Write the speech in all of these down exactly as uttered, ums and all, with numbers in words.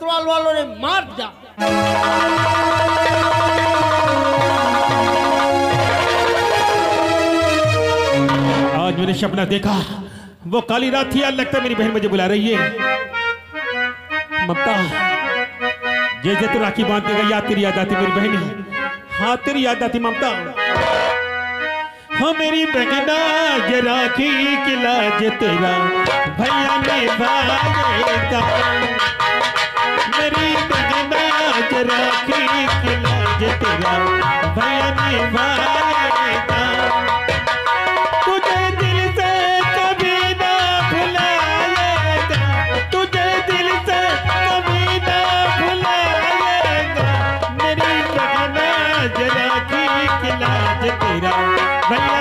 ससुराल वालों ने मार दिया। आज मैंने सपना देखा, वो काली रात थी। आज लगता है मेरी बहन मुझे बुला रही है। ममता, जैसे तू राखी बांध के गई, याद तेरी याद आती मेरी बहन। हाँ तेरी याद आती ममता। हाँ मेरी बहना ये राखी की लाज तेरा भैया निभाएगा। मेरी बहना ये राखी की लाज तेरा भैया निभाएगा। तुझे दिल से कभी ना भुलाएगा, तुझे दिल से कभी ना भुलाएगा। मेरी बहना ये राखी की लाज तेरा भैया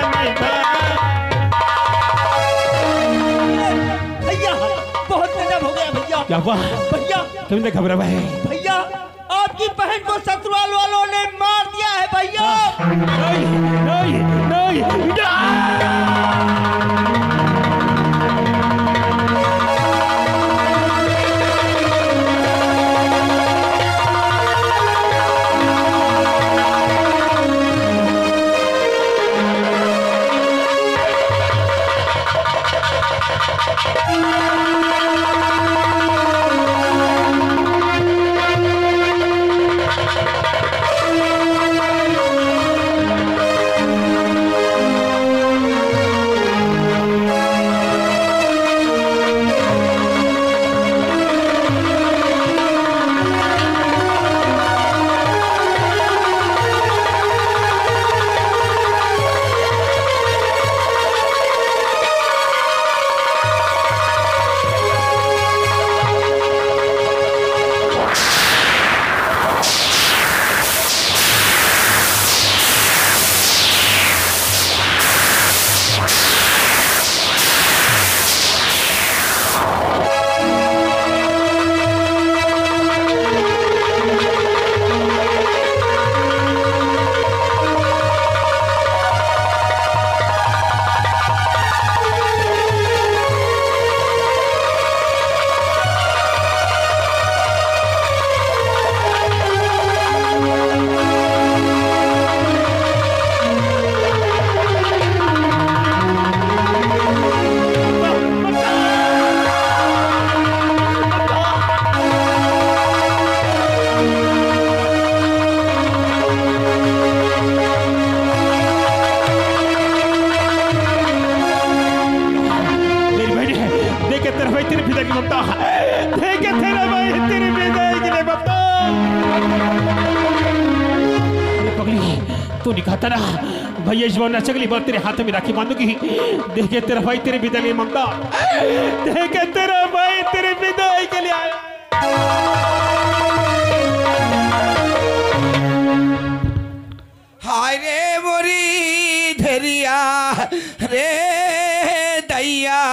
भैया बहुत गजब हो गया भैया। क्या हुआ भैया? तुमने घबरा है भैया, आपकी बहन को ससुराल वालों ने मार दिया है भैया। नहीं नहीं नहीं, तू निकाता ना भैया जवान अगली बार तेरे हाथ में राखी बांधूंगी। देखे तेरा भाई तेरे विदाई के ममता, देखे तेरा भाई तेरे विदाई के लिए आया। हाय रे मोरी धरिया रे दैया।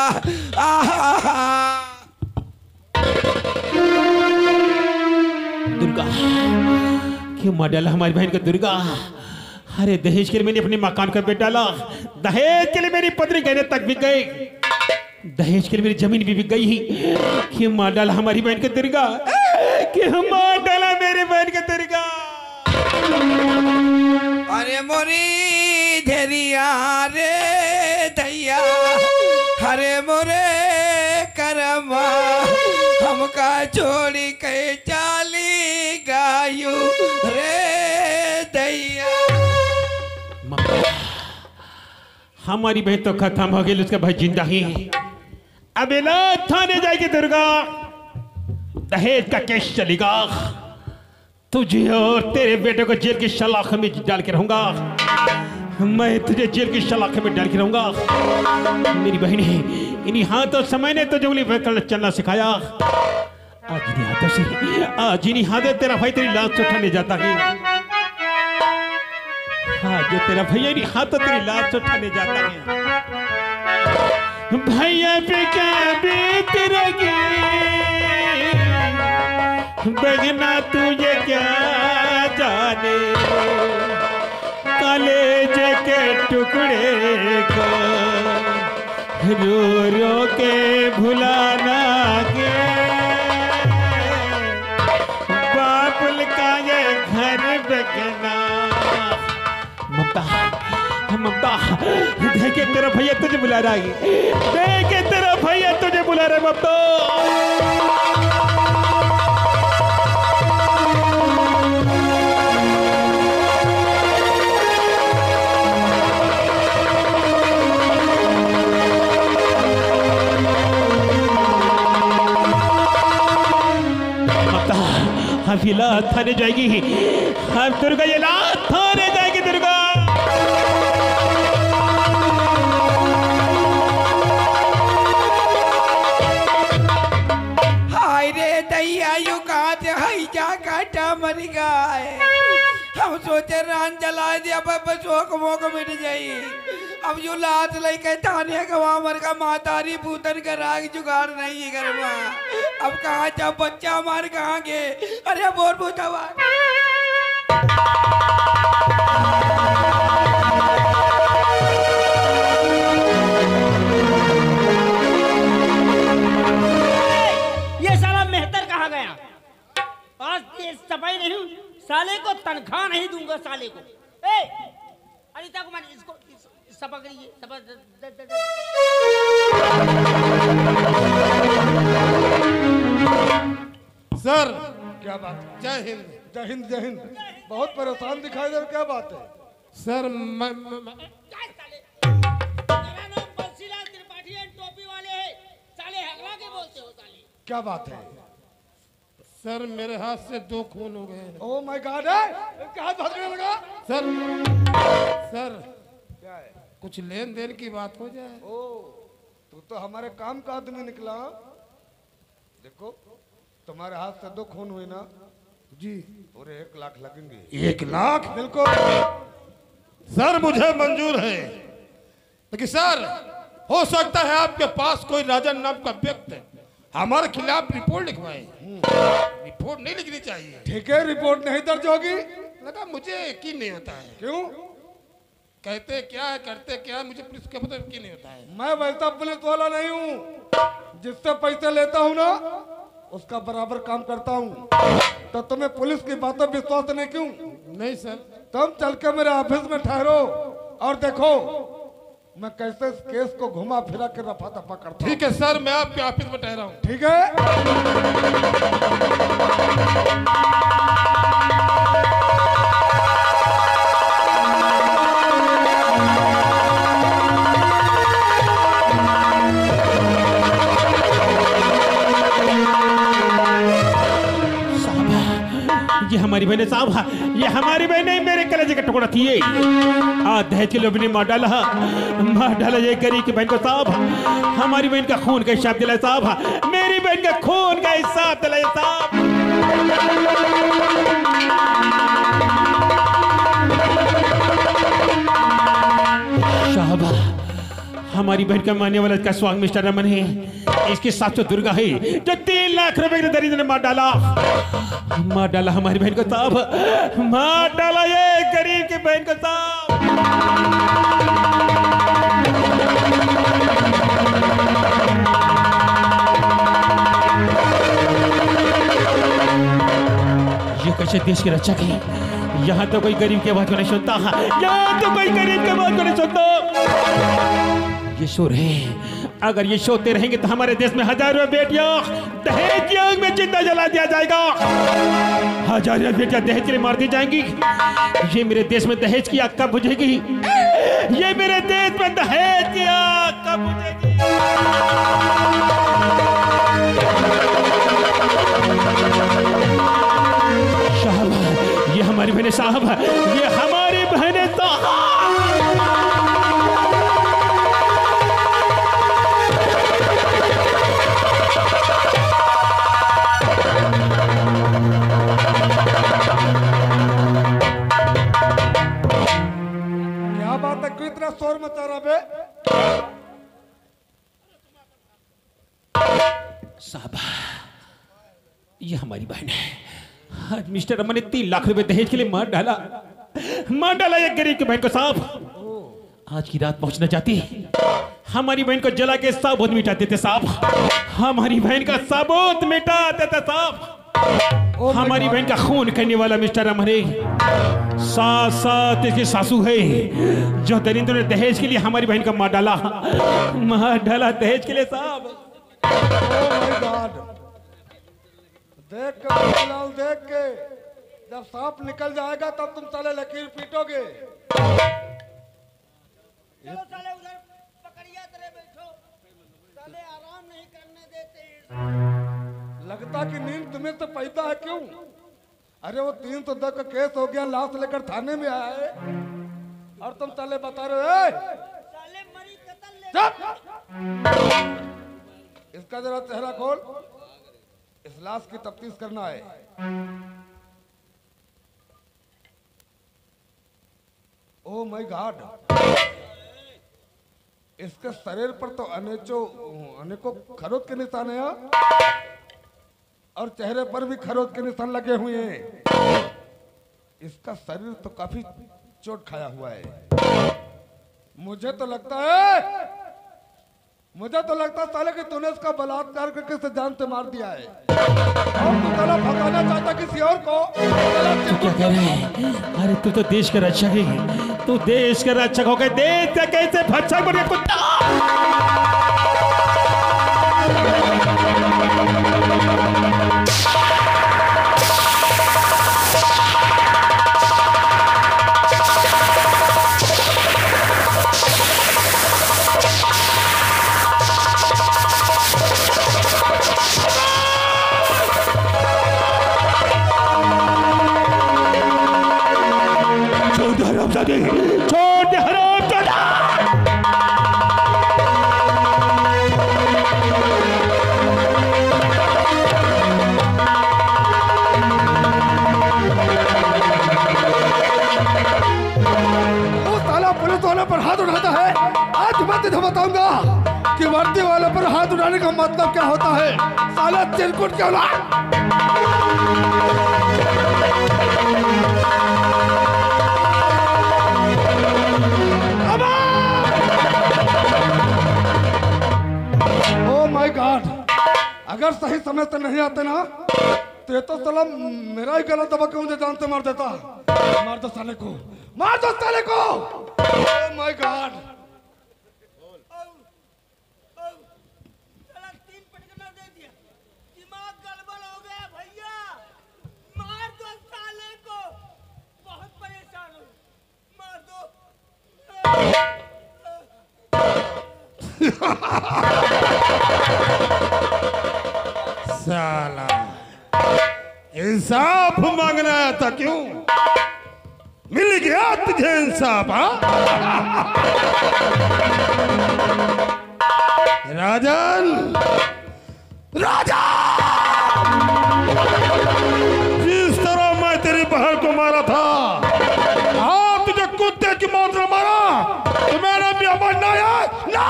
दुर्गा क्यों मार डाला हमारी बहन को दुर्गा? अरे दहेज के लिए मैंने अपने मकान का बेच डाला, दहेज के लिए मेरी पत्नी गहने तक बिक गई, दहेज के लिए मेरी जमीन भी बिक गई। क्यों मार डाला हमारी बहन को दुर्गा? क्यों मार डाला मेरी बहन को दुर्गा? अरे मोरी धरिया रे दैया, हरे मोरे करमा हमका छोड़ी के चाली गायू रे दैया। हमारी बहन तो खत्म हो गई, उसका भाई जिंदा ही। अब ना थाने जाएगी दुर्गा, दहेज का केस चलेगा, तुझे और तेरे बेटे को जेल की सलाख में डाल के रहूंगा। मैं तुझे जेल की सलाख में डाल के रहूंगा। मेरी बहन है, इन्हीं हाथों समय ने तुझे उंगली पकड़ चलना सिखाया। आज इन्हीं हाथों से, आज इन्हीं हाथों तेरा भाई तेरी लाश उठाने जाता है। हाँ जो तेरा भैया इन्हीं हाथों तेरी लाश उठाने जाता है। भैया पे क्या बीत रही बगना तुझे क्या जाने, कलेज के टुकड़े को रो रो के भुलाना के देखे तेरा भैया तुझे बुला रहा है, देखे तेरा भैया तुझे बुला रहा है बब्बो। हम लात थाने जाएगी, हम दुर्गा ये लात थाने जाएगी दुर्गा। हाय रे दैया यू कहाँ से हई जा काटा मर गए। हम सोचे रान जला दिया पर शोक मोक मिट जाई। अब यू लात लेके थाने गवा मर का मातारी पूतन का राग जुगाड़ नहीं करवा। अब कहाँ जा बच्चा मार कहाँ गे। अरे बोल पूछवा ये साला मेहतर कहाँ गया? आज ये सफाई नहीं हूँ, साले को तनख्वाह नहीं दूंगा साले को। ए अनिता कुमार इसको सफा करिए, सफा द, द, द, द। सर क्या बात है? जय हिंद। जय हिंद जय हिंद। बहुत परेशान दिखाई दे रहा, क्या बात है? सर मैं, मैं, मैं... मेरा नाम बंसीलाल त्रिपाठी है, टोपी वाले हैं। साले हगला के बोलते हो साले। क्या बात है? सर मेरे हाथ से दो खून हो गए। ओह माय गॉड है, क्या हाथ भागने लगा? सर सर क्या है? कुछ लेन देन की बात हो जाए। ओह तू तो हमारे काम का आदमी निकला। देखो तुम्हारे हाथ से दो खून हुए ना जी, और एक लाख लगेंगे। एक लाख? बिल्कुल सर मुझे मंजूर है, लेकिन सर हो सकता है आपके पास कोई राजन नाम का व्यक्ति हमारे खिलाफ रिपोर्ट लिखवाए। रिपोर्ट नहीं लिखनी चाहिए। ठीक है, रिपोर्ट नहीं दर्ज होगी। लगा मुझे यकीन नहीं होता है। क्यों? कहते क्या है करते क्या है मुझे पुलिस के पता यकीन नहीं होता है। मैं वैसा पुलिस वाला नहीं हूँ। जिससे पैसे लेता हूँ ना उसका बराबर काम करता हूँ। तो तुम्हें पुलिस की बातों पर विश्वास नहीं क्यों? नहीं सर। तुम चल के मेरे ऑफिस में ठहरो और देखो मैं कैसे इस केस को घुमा फिरा के रफा दफा करता हूँ। ठीक है सर, मैं आपके ऑफिस में ठहरा हूँ। ठीक है। ये हमारी बहन साहब, ये हमारी बहन नहीं, मेरे कलेजे का टुकड़ा थी। आज दहेज के लोग ने मार डाला, मार डाला ये गरीब की बहन को साहब। हमारी बहन का खून का हिसाब दिलाए साहब, मेरी बहन का खून का हिसाब दिलाए साहब। साहब हमारी बहन का मानने वाला इसका स्वांग मिस्टर रमन है, इसके साथ जो दुर्गा है जो तीन लाख रुपए के दरिद्र ने मार डाला, मार डाला हमारी बहन को साहब, मार डाला ये गरीब की बहन को साहब। ये कैसे देश के रक्षक है, यहाँ तो कोई गरीब की बात को नहीं सुनता, यहाँ तो कोई गरीब की बात को नहीं सुनता। ये शोर है, अगर ये सोते रहेंगे तो हमारे देश में हजारों बेटियां दहेज की आग में जिंदा जला दिया जाएगा। हजारों बेटियां दहेज के लिए मार दी जाएंगी। ये मेरे देश में दहेज की आग कब बुझेगी? ये मेरे देश में दहेज की आग कब बुझेगी? साहब ये हमारी बहनें साहब, ये हमारी बहनें साहब। इतना शोर मचा रहा बे? साहब ये हमारी बहन है, आज मिस्टर रमन ने तीन लाख रुपए दहेज के लिए मार डाला, मार डाला एक गरीब की बहन को साहब। आज की रात पहुंचना चाहती हमारी बहन को जला के साबुत मिटा देते साहब, हमारी बहन का साबुत मिटा देते साहब। हमारी बहन का खून करने वाला मिस्टर अमरे साथ साथ इसकी सासू है जो दरिंदों ने दहेज के लिए हमारी बहन का मार डाला, मार डाला दहेज के लिए साहब। देख के बाबूलाल, देख के जब सांप निकल जाएगा तब तुम साले लकीर पीटोगे। चलो साले उधर पकड़िया तेरे बैठो, साले आराम नहीं करने देते। लगता कि नींद तुम्हें तो पैदा है क्यों? अरे वो तीन सौ दस का केस हो गया, लाश लेकर थाने में आया है और तुम साले बता रहे हो साले मरी कत्ल ले। चुप! इसका जरा चेहरा खोल, इस लाश की तफ्तीश करना है। ओ माय गॉड, इसके शरीर पर तो अनेकों अनेकों खरोच के निशान हैं और चेहरे पर भी खरोच के निशान लगे हुए हैं। इसका शरीर तो काफी चोट खाया हुआ है। मुझे तो लगता है मुझे तो लगता है साले कि तूने इसका बलात्कार करके इसे जान से मार दिया है और तू साला भगाना चाहता किसी और को। क्या कह रहे हैं? अरे तू तो देश का रक्षक है, तू देश का रक्षक हो गए, देश का कैसे भक्षक बन गया कुत्ता? छोड़ दे हरामजादा! वो साला पुलिस वाले पर हाथ उठाता है। आज मैं तुझे बताऊंगा कि वर्दी वाले पर हाथ उठाने का मतलब क्या होता है। साला चिरकुट क्यों ला? ओ माय गॉड, अगर सही समय से नहीं आते ना तो ये तो साला मेरा ही गला दबा के मुझे जान से मार देता। मार दो साले को, मार दो साले को। ओ माय गॉड, साला तीन पटकना दे दिया, दिमाग गड़बड़ हो गया भैया। मार दो साले को, बहुत परेशान हूँ, मार दो। साला इंसाफ मांगना था क्यों? मिल गया तुझे इंसाफ? हाँ राजन, राजन, जिस तरह मैं तेरी बहन को मारा था, हाँ तुझे कुत्ते की मौत न मारा तो मेरा भी मरना है ना।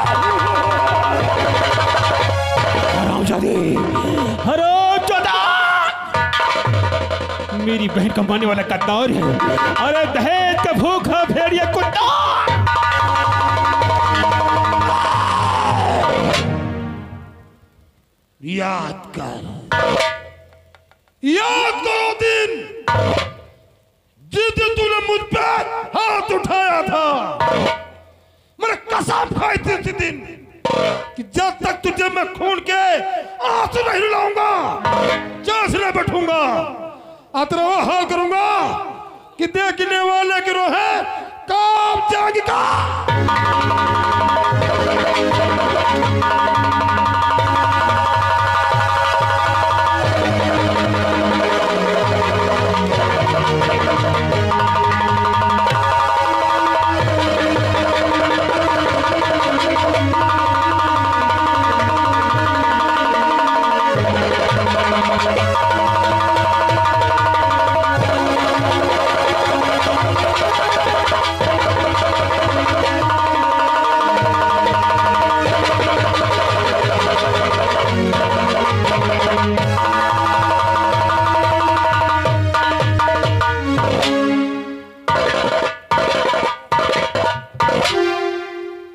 हरामजादे, हरामजादा! मेरी बहन का मारने वाला कत्तार है। अरे दहेज का भूखा भेड़िया कुत्ता! याद कर, याद करो दिन जिस दिन तूने मुझ पे हाथ उठाया था। मैंने कसम खाई थी उसी दिन कि जब तक तुझे मैं खून के आंसू नहीं रुलाऊंगा, चांस नहीं बैठूंगा, अतरा वो हाल करूंगा कि देखने वाले की रोह कांप जाएगा।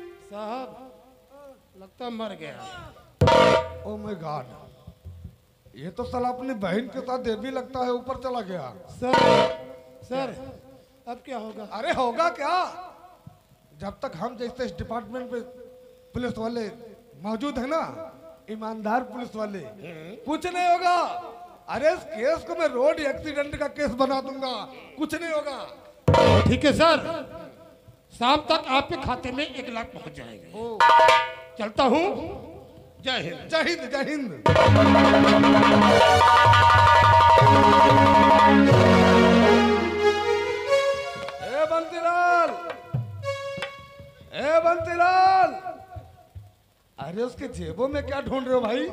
मर गया। ओ माय गॉड, ये तो साला अपनी बहन के साथ देवी लगता है ऊपर चला गया। सर सर अब क्या होगा? अरे होगा क्या, जब तक हम जैसे इस डिपार्टमेंट में पुलिस वाले मौजूद है ना, ईमानदार पुलिस वाले, कुछ नहीं होगा। अरे इस केस को मैं रोड एक्सीडेंट का केस बना दूंगा, कुछ नहीं होगा। ठीक है सर, शाम तक आपके खाते में एक लाख पहुंच जाएंगे। चलता हूँ, जय हिंद। जय हिंद जय हिंद। ए बंसीलाल, ए बंसीलाल, अरे उसके जेबों में क्या ढूंढ रहे हो भाई?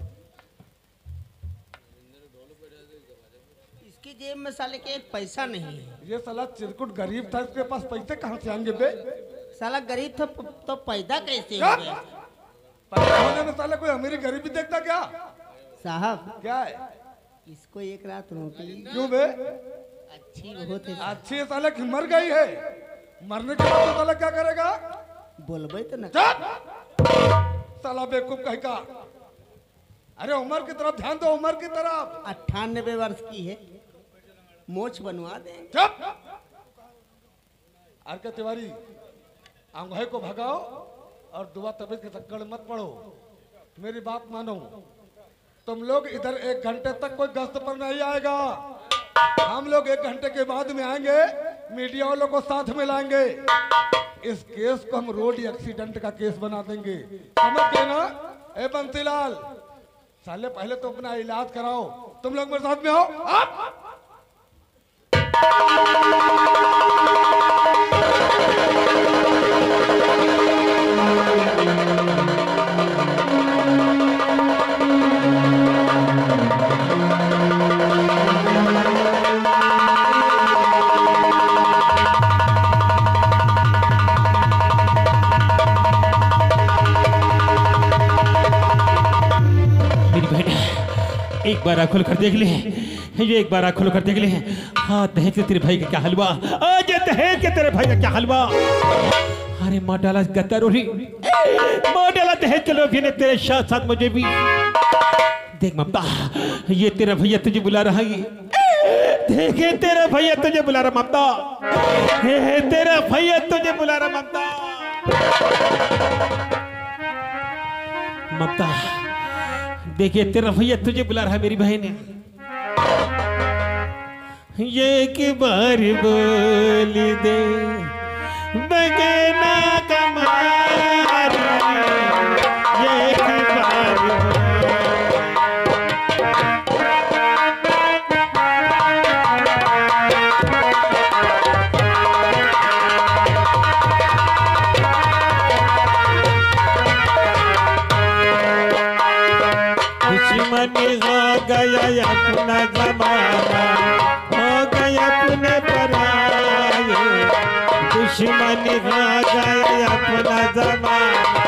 इसकी जेब में साले के एक पैसा नहीं है। ये साला चिरकुट गरीब था, इसके पास पैसे कहाँ से आएंगे बे? साला गरीब था तो पैदा कैसे हो क्या? गया? पैदा होने में साला कोई अमीरी गरीबी देखता क्या? साहब क्या है? इसको एक रात रोटी क्यों बे? अच्छी बहुत है। अच्छी है साले की मर गई है, मरने के बाद तो साला क्या करेगा? बोलबे तो न। साला बेवकूफ कहीं का। अरे उम्र की तरफ ध्यान दो, उम्र की तरफ। अट्ठानबे वर्ष की है, मोछ बनवा दे। चुप। आर के तिवारी, अंगूठे को भगाओ और दुआ तबीयत के चक्कर मत पड़ो। मेरी बात मानो, तुम लोग इधर एक घंटे तक कोई गश्त पर नहीं आएगा। हम लोग एक घंटे के बाद में आएंगे, मीडिया वालों को साथ में लाएंगे। इस केस को हम रोड एक्सीडेंट का केस बना देंगे, समझ गए ना? ए बंसीलाल, साले पहले तो अपना इलाज कराओ। तुम लोग मेरे साथ में आओ। आप एक बार आँख खोल कर देख ले, ये एक बार आँख खोल कर देख ले। हाँ, दहेज के तेरे भाई का क्या हलवा, आज ये दहेज के तेरे भाई का क्या हलवा। अरे माँ डाला गद्दारोरी, माँ डाला दहेज के लोभी ने तेरे साथ साथ मुझे भी। देख ममता, ये तेरा भैया तुझे बुला रहा है। देखे तेरा भैया तुझे बुला रहा ममता, हे तेरा भैया तुझे बुला रहा ममता। ममता देखिए, तेरा भैया तुझे बुला रहा है मेरी बहन। ये एक बार बोल दे बगैना कमारी, ये एक बार हो गया अपना जमाना, हो गया अपने पराये, दुश्मन हो गया अपना जमाना।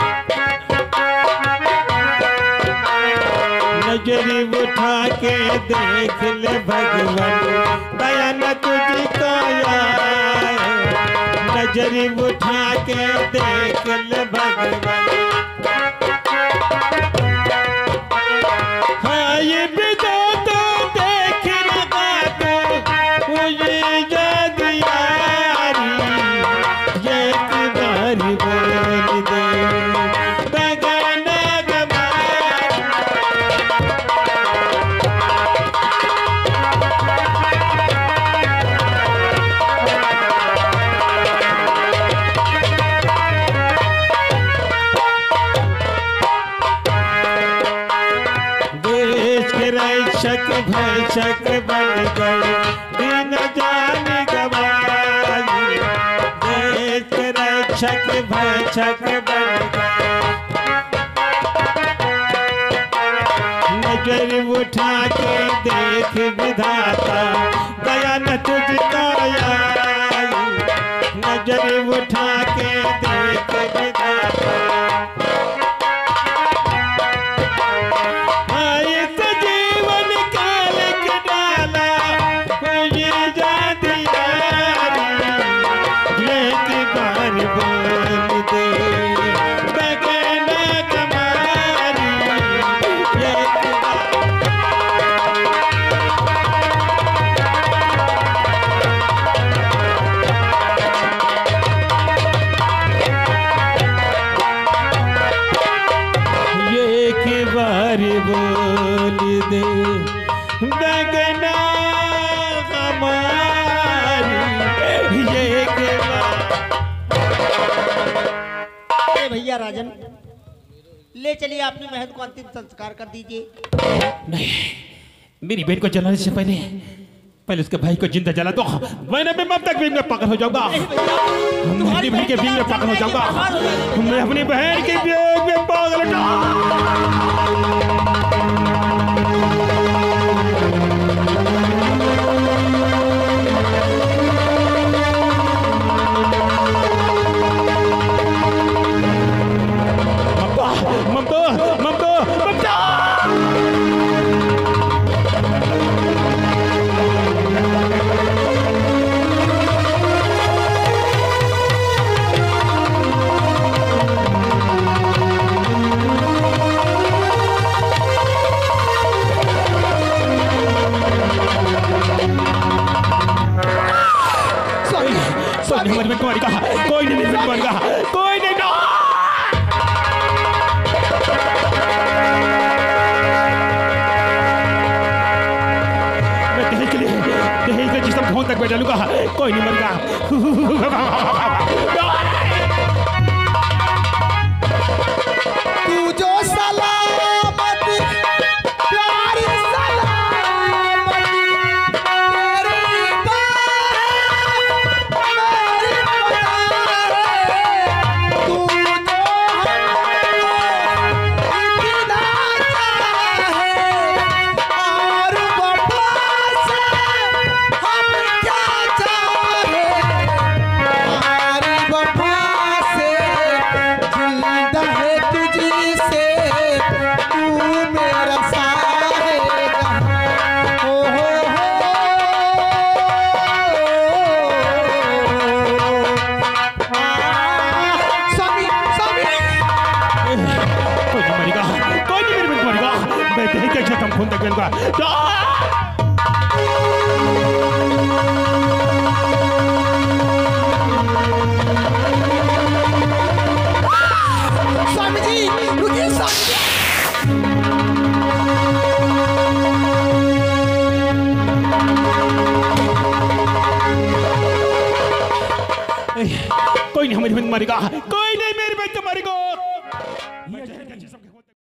नजरी उठा के देख ले भगवान, दया न तुझको आए। नजरी उठा के देख ले भगवान, ये बिना तो देख रहा तो मुझे याद यारी, ये एक बार बोल दे बगैना गमारी। रक्षक भक्षक बन गए, दिन जान गवाई। देश के रक्षक भक्षक बन गए, नजर उठा के देख विधाता, दया न तुझको आई। नजर उठा के देख विधाता, Yeah. देखना हमारी ये केला। ए भैया राजन, ले चलिए अपनी बहन को अंतिम संस्कार कर दीजिए। नहीं, मेरी बहन को जलाने से पहले पहले उसके भाई को जिंदा जला दो, वरना मैं अब तक भी में पागल हो जाऊंगा। मैं अपनी बहन के बीच में पागल हो जाऊंगा। मैं अपनी बहन के बीच में पागल हो जाऊंगा। ममता, ममता, ममता, कोई नहीं मेरी बहन का, कोई नहीं मेरी बहन का, कोई नहीं। मैं दहेज के लिए दहेज के जिसम खून तक मैं डालूंगा, कोई नहीं मरेगा। तू जो सलामत प्यारी सलामत तेरी बात मेरी पता तू जो हमको इतना चाहे और वफा से हम क्या चाहे हमारी वफा से जिंदा है तुझी से तू मेरा साहेगा ओ हो हो समी समी कोई नहीं मरेगा, कोई नहीं मेरी बहन मरेगा। मैं दहेज के जिसम खून तक डालूंगा। स्वामी जी रुकिए स्वामी कोई नहीं हमारी बहन मरेगा, कोई